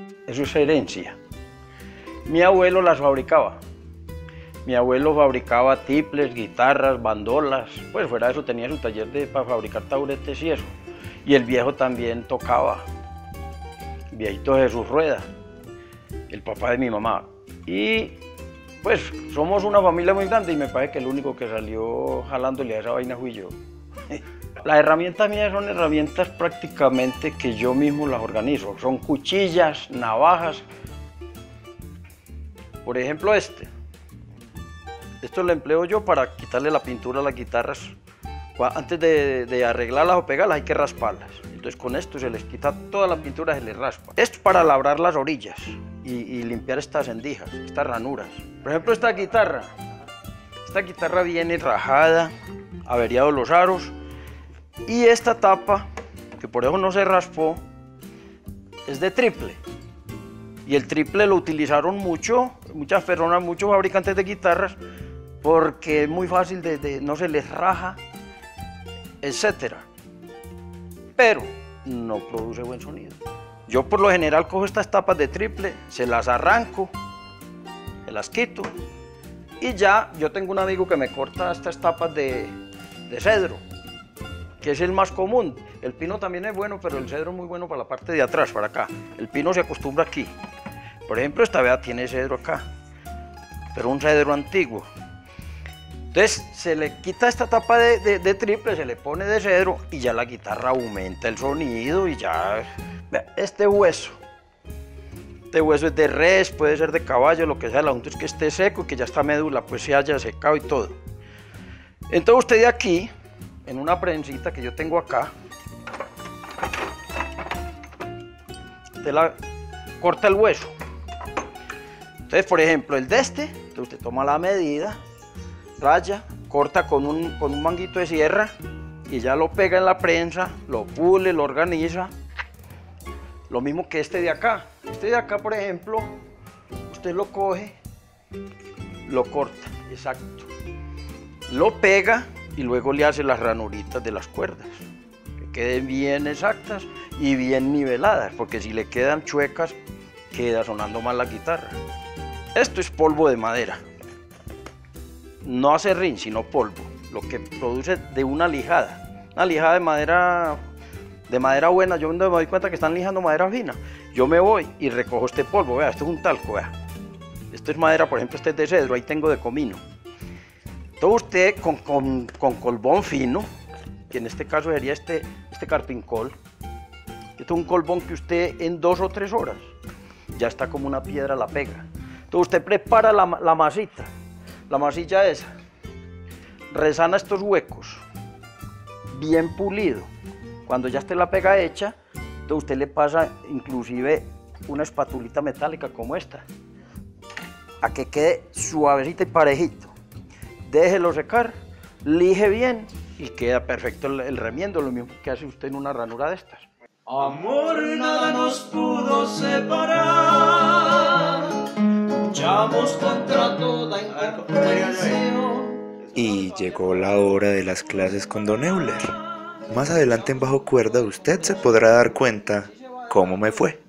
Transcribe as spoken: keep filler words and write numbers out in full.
Eso es herencia. Mi abuelo las fabricaba. Mi abuelo fabricaba tiples, guitarras, bandolas, pues fuera de eso tenía su taller de, para fabricar taburetes y eso. Y el viejo también tocaba, el viejito Jesús Rueda, el papá de mi mamá. Y pues somos una familia muy grande y me parece que el único que salió jalándole a esa vaina fui yo. Las herramientas mías son herramientas prácticamente que yo mismo las organizo. Son cuchillas, navajas. Por ejemplo este. Esto lo empleo yo para quitarle la pintura a las guitarras. Antes de, de arreglarlas o pegarlas hay que rasparlas. Entonces con esto se les quita toda la pintura, se les raspa. Esto es para labrar las orillas y, y limpiar estas endijas, estas ranuras. Por ejemplo esta guitarra. Esta guitarra viene rajada, averiados los aros. Y esta tapa, que por eso no se raspó, es de triple. Y el triple lo utilizaron mucho, muchas personas, muchos fabricantes de guitarras, porque es muy fácil, de, de, no se les raja, etcétera. Pero no produce buen sonido. Yo por lo general cojo estas tapas de triple, se las arranco, se las quito, y ya yo tengo un amigo que me corta estas tapas de, de cedro, que es el más común. El pino también es bueno, pero el cedro es muy bueno para la parte de atrás, para acá. El pino se acostumbra aquí. Por ejemplo, esta vea tiene cedro acá, pero un cedro antiguo. Entonces se le quita esta tapa de, de, de triple, se le pone de cedro y ya la guitarra aumenta el sonido y ya... Vea, este hueso, este hueso es de res, puede ser de caballo, lo que sea, el asunto es que esté seco y que ya esta médula pues se haya secado y todo. Entonces usted de aquí, en una prensita que yo tengo acá, usted la corta el hueso. Entonces, por ejemplo, el de este, entonces usted toma la medida, raya, corta con un, con un manguito de sierra y ya lo pega en la prensa, lo pule, lo organiza. Lo mismo que este de acá. Este de acá, por ejemplo, usted lo coge, lo corta, exacto. Lo pega y luego le hace las ranuritas de las cuerdas, que queden bien exactas y bien niveladas, porque si le quedan chuecas, queda sonando mal la guitarra. Esto es polvo de madera. No acerrín, sino polvo, lo que produce de una lijada. Una lijada de madera, de madera buena. Yo me doy cuenta que están lijando madera fina. Yo me voy y recojo este polvo. Vea, esto es un talco, vea. Esto es madera, por ejemplo, este es de cedro, ahí tengo de comino. Entonces usted con, con, con colbón fino, que en este caso sería este, este carpincol, este es un colbón que usted en dos o tres horas ya está como una piedra, la pega. Entonces usted prepara la, la masita, la masilla esa, resana estos huecos, bien pulido. Cuando ya esté la pega hecha, entonces usted le pasa inclusive una espatulita metálica como esta, a que quede suavecita y parejito. Déjelo secar, lije bien y queda perfecto el, el remiendo, lo mismo que hace usted en una ranura de estas. Amor, nada nos pudo separar, luchamos contra toda imperfección. Y llegó la hora de las clases con Don Euler. Más adelante en Bajo Cuerda usted se podrá dar cuenta cómo me fue.